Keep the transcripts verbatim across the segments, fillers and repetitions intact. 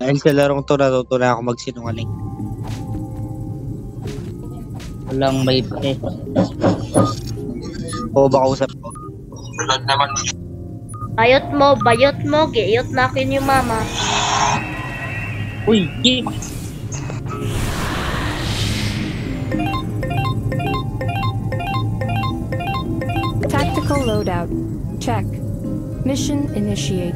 Dahil sa larong to, natutunan ako magsinungaling. Walang may pre. O baka usap ko. Tulad naman. Bayot mo, bayot mo, gayot na akin yung mama. Uy, G! Tactical loadout. Check. Mission initiate.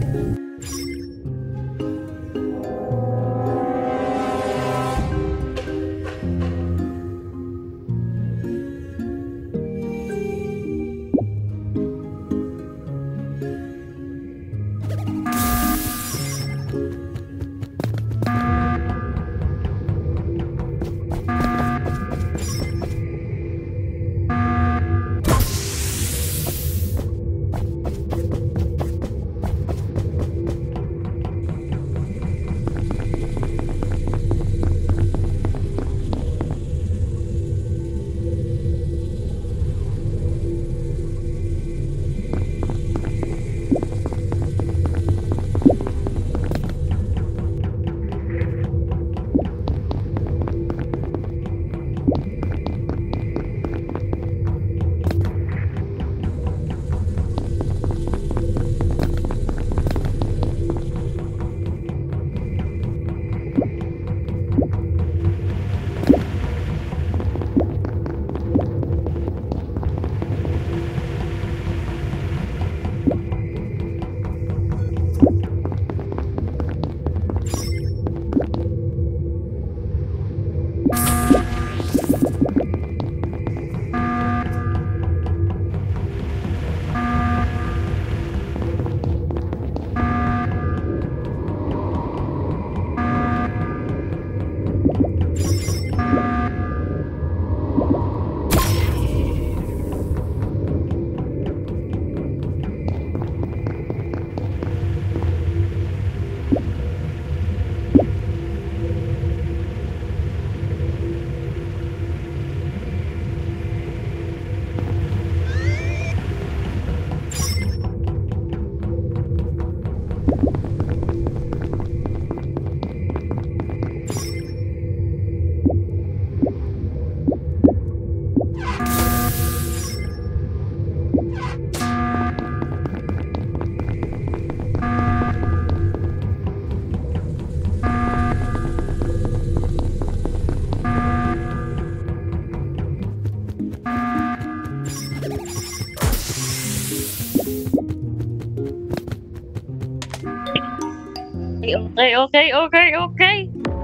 Okay, okay, okay, okay.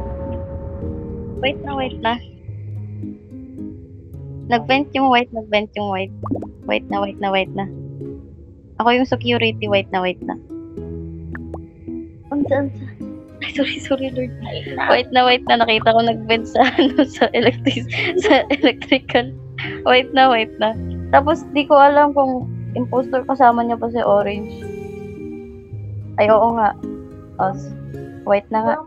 Wait na, wait na. Nag-vent yung white, nag-vent yung white. Wait na, wait na, wait na. Ako yung security, wait na, wait na. Unsa, unsa. Ay, sorry, sorry, Lord. Wait na, wait na. Nakita ko nag-vent sa, ano, sa electric, sa electrical. Wait na, wait na. Tapos, di ko alam kung imposter kasama niya pa si Orange. Ay, oo nga. Os. Wait na nga.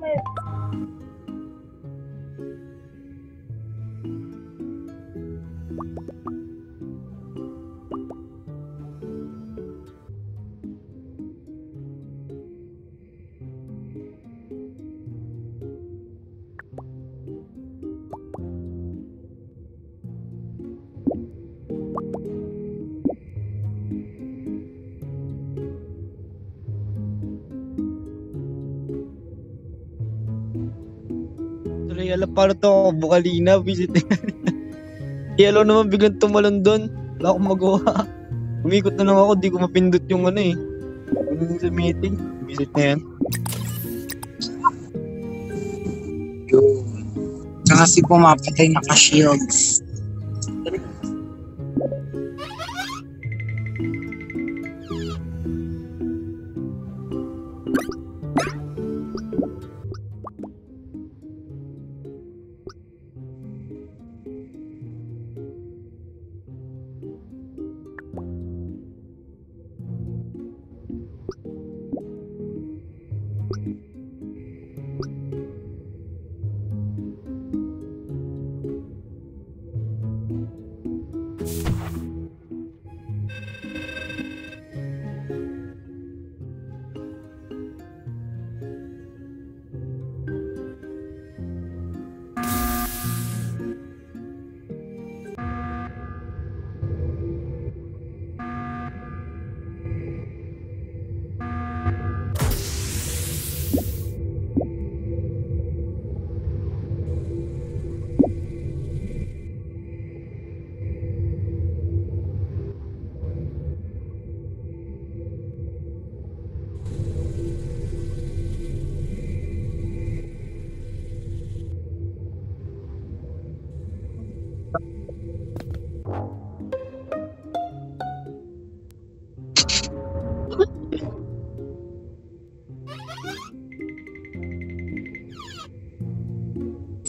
Tuloy, alam paano to ako bukalina, visit na yan. Yellow naman biglang tumalon doon. Wala akong magawa. Umikot na lang ako, di ko mapindot yung ano eh. Ano sa meeting, visit na yan. Yun. Kasi pumapatay naka-shields.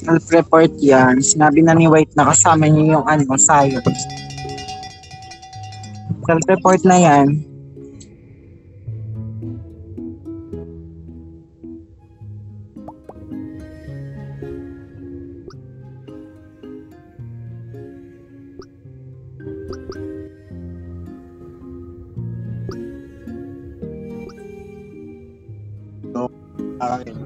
Self-report yan. Sinabi na ni White na kasama niyo yung ano, science. Self-report na yan. Akin.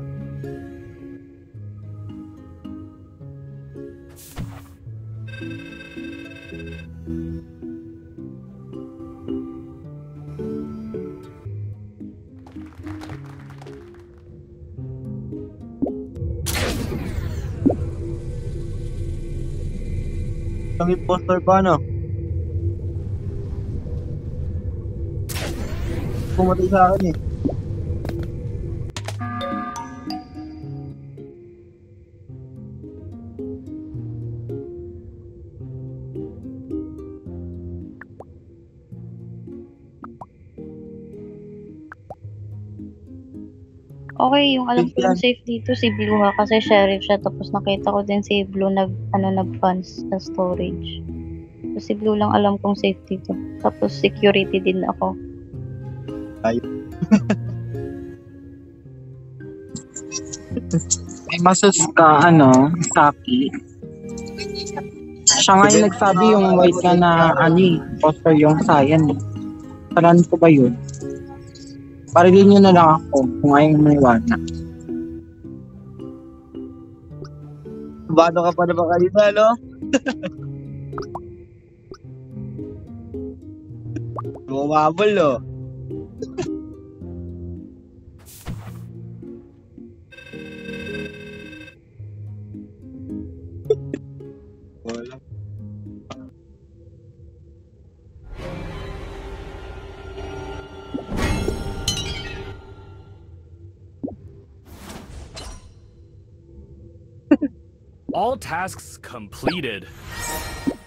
Ang impostor pa, no? Pumatay sa akin eh. Okay, yung alam ko Yan. yung safe dito si Blue ha, kasi sheriff siya, tapos nakita ko din si Blue nag, ano, nag-funds sa storage. So, si Blue lang alam kong safe dito. Tapos security din ako. May masus ka, ano, Saki. Siya nga yung nagsabi yung White ka na, ano eh, imposter yung Science. Paran ko ba yun? Parilin nyo na lang ako kung ayaw maniwala. Bato ka pa na ba kanina, no? Bumabol, no? Wala. All tasks completed.